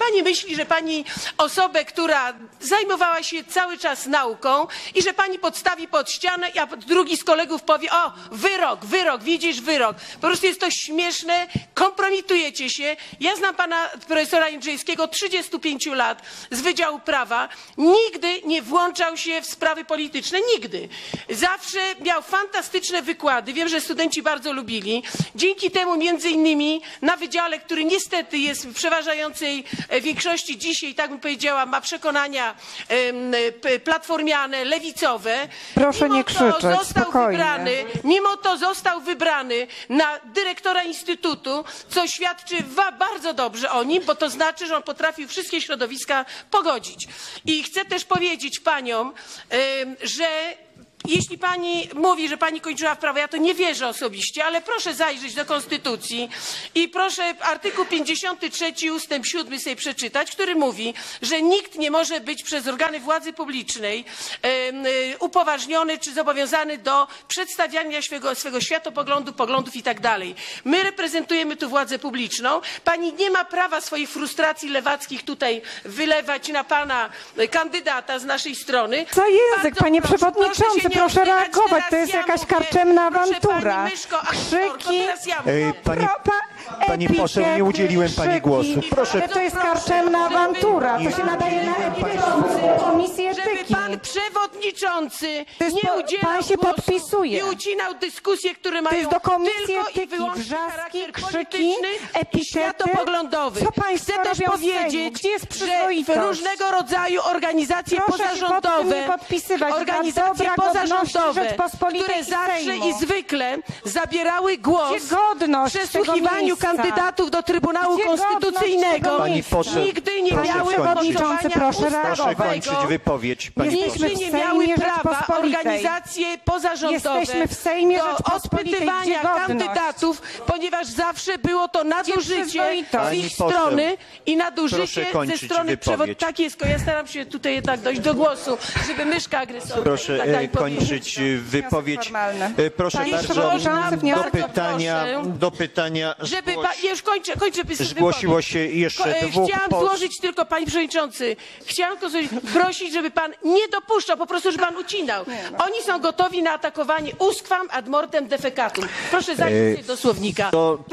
pani myśli, że pani osobę, która zajmowała się cały czas nauką i że pani podstawi pod ścianę, a drugi z kolegów powie: o, wyrok, widzisz, wyrok. Po prostu jest to śmieszne, kompromitujecie się. Ja znam pana profesora Jędrzejskiego 35 lat z Wydziału Prawa. Nigdy nie włączał się w sprawy polityczne, nigdy. Zawsze miał fantastyczne wykłady. Wiem, że studenci bardzo lubili. Dzięki temu między innymi na wydziale, który niestety jest w przeważającej większości dzisiaj, tak bym powiedziała, ma przekonania platformiane, lewicowe. Proszę nie krzyczeć, spokojnie. Mimo to został wybrany na dyrektora instytutu, co świadczy bardzo dobrze o nim, bo to znaczy, że on potrafił wszystkie środowiska pogodzić. I chcę też powiedzieć paniom, że jeśli pani mówi, że pani kończyła w prawo, ja to nie wierzę osobiście, ale proszę zajrzeć do Konstytucji i proszę artykuł 53 ustęp 7 sobie przeczytać, który mówi, że nikt nie może być przez organy władzy publicznej upoważniony czy zobowiązany do przedstawiania swego światopoglądu, poglądów i tak dalej. My reprezentujemy tu władzę publiczną. Pani nie ma prawa swoich frustracji lewackich tutaj wylewać na pana kandydata z naszej strony. Co język, panie przewodniczący? Proszę reagować, to jest jakaś karczemna awantura. Krzyki, Pani poseł, nie udzieliłem pani głosu. Proszę. Ale to jest karczemna awantura, to się nadaje na komisję etyki. Żeby pan przewodniczący nie udzielał pan się głosu podpisuje. i ucinał dyskusje, które mają to jest do komisji tylko etyki, i wyłącznie wrzaski, charakter krzyki, polityczny i epitety. światopoglądowy. Co państwo Chcę też robią w Sejmu? powiedzieć, Gdzie jest że przyzwoitość? różnego rodzaju organizacje Proszę pozarządowe, które zawsze i zwykle zabierały głos w przesłuchiwaniu kandydatów do Trybunału Konstytucyjnego, nigdy nie miały przewodniczący, proszę Proszę kończyć wypowiedź. nigdy nie miały prawa organizacje pozarządowe Jesteśmy w Sejmie do Rzeczpospolitej, odpytywania kandydatów, ponieważ zawsze było to nadużycie z ich strony i nadużycie ze strony przewodniczącego. Tak jest, ja staram się tutaj jednak dojść do głosu, żeby myszka agresorka. Proszę kończyć wypowiedź. Proszę bardzo, do pytania żeby już kończę zgłosiło się jeszcze dwóch Chciałam złożyć tylko, panie przewodniczący, chciałam prosić, żeby pan nie dopuszczał, po prostu, żeby pan ucinał. Oni są gotowi na atakowanie usquam ad mortem defecatum. Proszę zajrzeć do słownika.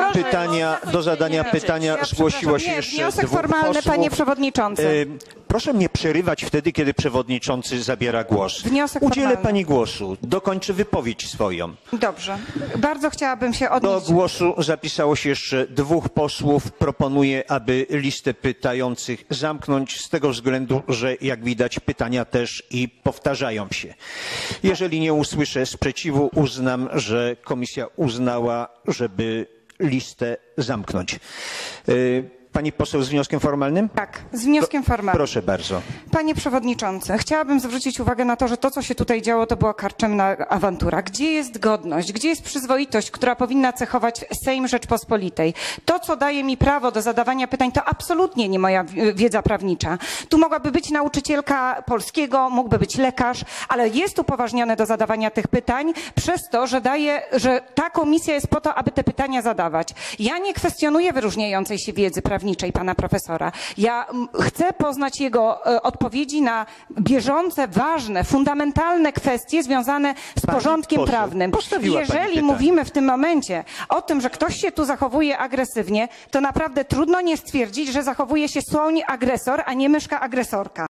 Do zadania pytania zgłosiło się jeszcze wniosek dwóch formalny, posłów. panie przewodniczący. Proszę mnie przerywać wtedy, kiedy przewodniczący zabiera głos. Udzielę pani głosu. Dokończy wypowiedź swoją. Dobrze. Bardzo chciałabym się odnieść. Do głosu zapisało się jeszcze dwóch posłów. Proponuję, aby listę pytających zamknąć z tego względu, że jak widać pytania też i powtarzają się. Jeżeli nie usłyszę sprzeciwu, uznam, że komisja uznała, żeby listę zamknąć. Pani poseł z wnioskiem formalnym? Tak, z wnioskiem formalnym. Proszę bardzo. Panie przewodniczący, chciałabym zwrócić uwagę na to, że to, co się tutaj działo, to była karczemna awantura. Gdzie jest godność? Gdzie jest przyzwoitość, która powinna cechować Sejm Rzeczpospolitej? To, co daje mi prawo do zadawania pytań, to absolutnie nie moja wiedza prawnicza. Tu mogłaby być nauczycielka polskiego, mógłby być lekarz, ale jest upoważniony do zadawania tych pytań przez to, że ta komisja jest po to, aby te pytania zadawać. Ja nie kwestionuję wyróżniającej się wiedzy prawniczej pana profesora. Ja chcę poznać jego odpowiedzi na bieżące, ważne, fundamentalne kwestie związane z porządkiem prawnym. Jeżeli mówimy w tym momencie o tym, że ktoś się tu zachowuje agresywnie, to naprawdę trudno nie stwierdzić, że zachowuje się słoń agresor, a nie myszka agresorka.